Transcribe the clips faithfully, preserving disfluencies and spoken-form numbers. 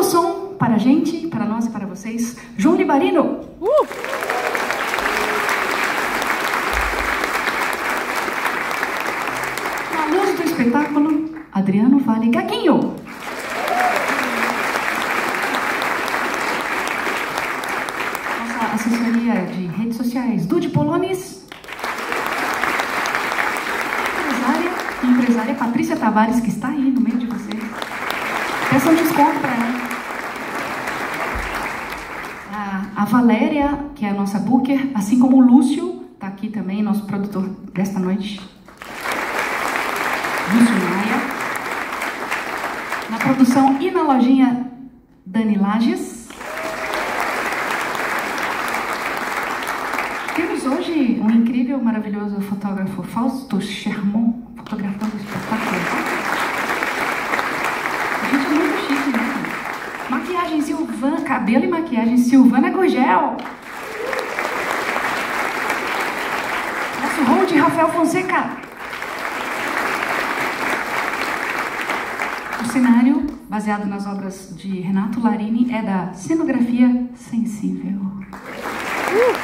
som para a gente, para nós e para vocês, João Libarino. Uh! Na luz do espetáculo, Adriano Vale Gaguinho. Nossa assessoria de redes sociais, Dude Polonis. Empresária, empresária Patrícia Tavares, que está aí no meio de vocês. Peçam um desconto para ela. A, a Valéria, que é a nossa booker, assim como o Lúcio, está aqui também, nosso produtor desta noite. Lúcio Maia. Na produção e na lojinha, Dani Lages. Temos hoje um incrível, maravilhoso fotógrafo, Fausto Sherman, fotografando o espetáculo. Gente, muito chique, né? Maquiagem Silvana, cabelo e maquiagem Silvana Gurgel. Nosso hold Rafael Fonseca. O cenário, baseado nas obras de Renato Larini, é da Cenografia Sensível. Uh!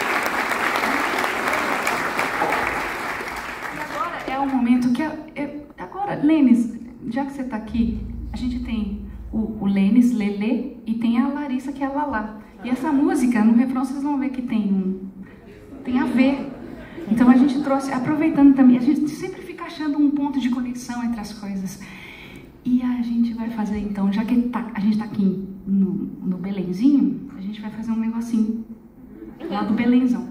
E agora é o momento que... É, é, agora, Lênis, já que você está aqui, a gente tem o, o Lênis, Lelê, e tem a Larissa, que é a Lalá. E essa música, no refrão, vocês vão ver que tem um... tem a ver. Então a gente trouxe, aproveitando também, a gente sempre fica achando um ponto de conexão entre as coisas. E a gente vai fazer, então, já que tá, a gente está aqui no, no Belenzinho, a gente vai fazer um negocinho lá do Belenzão.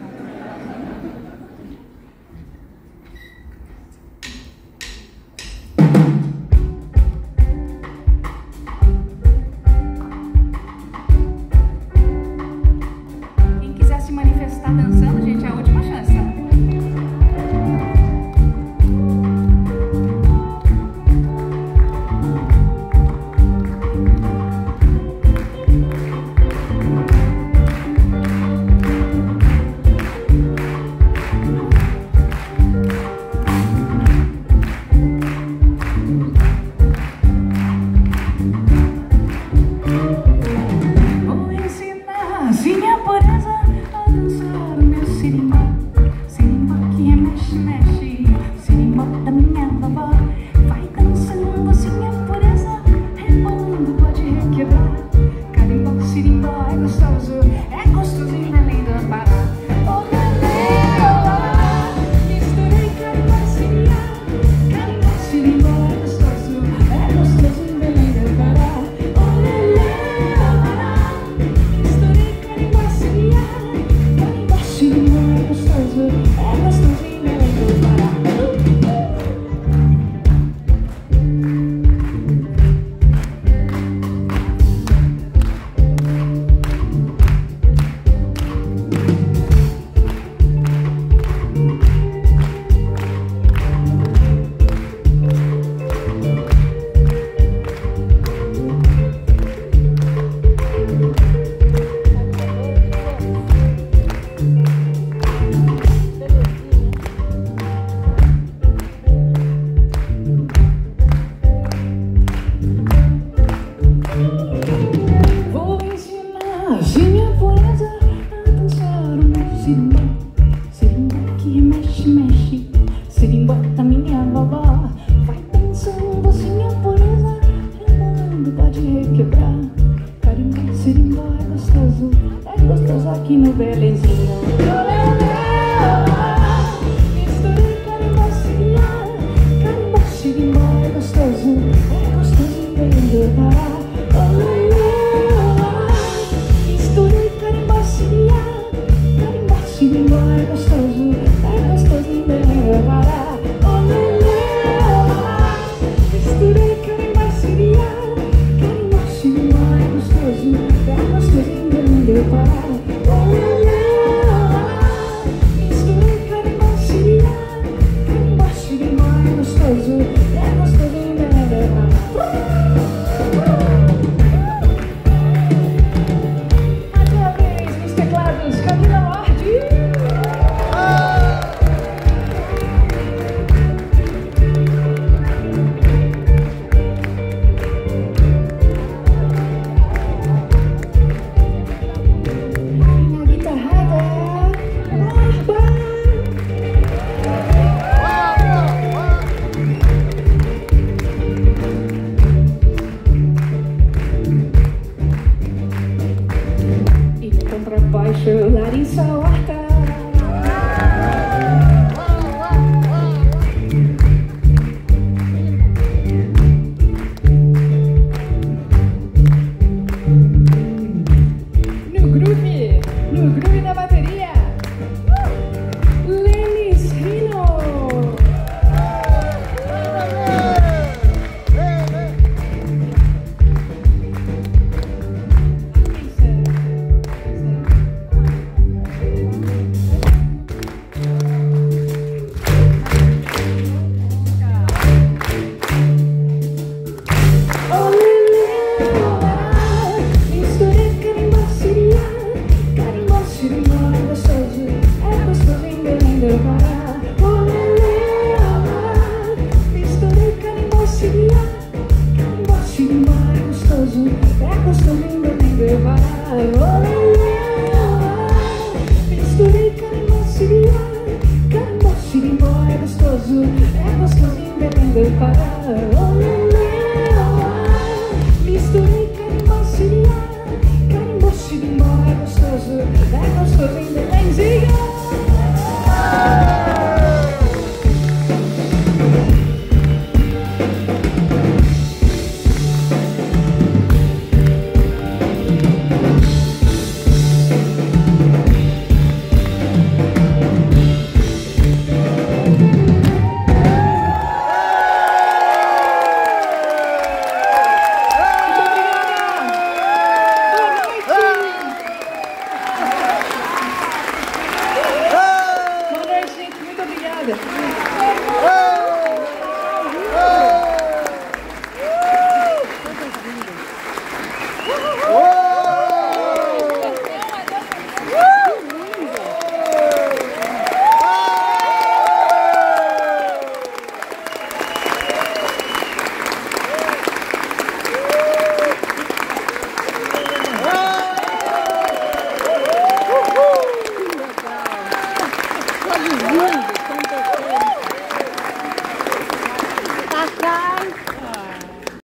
Quem quiser se manifestar dançando, gente, é a última chance. Misturei carimbó, siriá, carimbó, sirimbó, é gostoso, é gostoso em Belém do Pará. Olê, olá, misturei carimbó, siriá, carimbó, sirimbó, é gostoso, é gostoso em Belém do Pará. Olê, olá, misturei carimbó, siriá, carimbó, sirimbó, é gostoso, é gostoso em Belém do Pará.